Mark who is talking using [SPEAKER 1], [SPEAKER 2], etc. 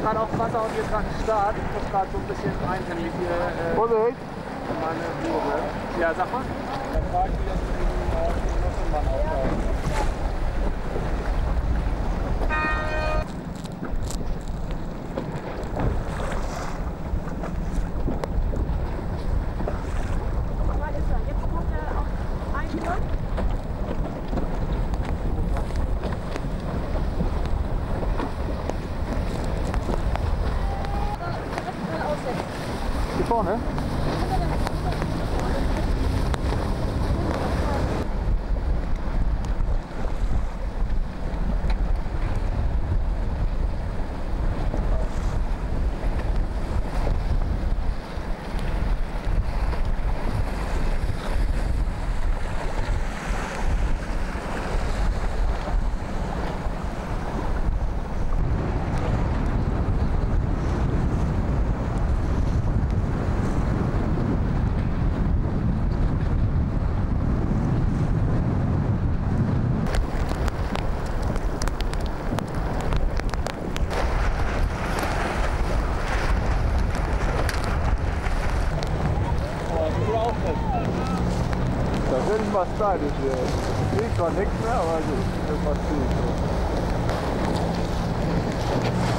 [SPEAKER 1] gerade auf dem Wasser und hier ist gerade ein Start. Ich muss gerade so ein bisschen einhändig hier meine Ruhe. Ja, sag mal. Dann fragen wir jetzt den Nusselmann auftauchen.
[SPEAKER 2] Hier vorne? Da sind was da, das sieht zwar nichts mehr, aber gut, das ist was viel.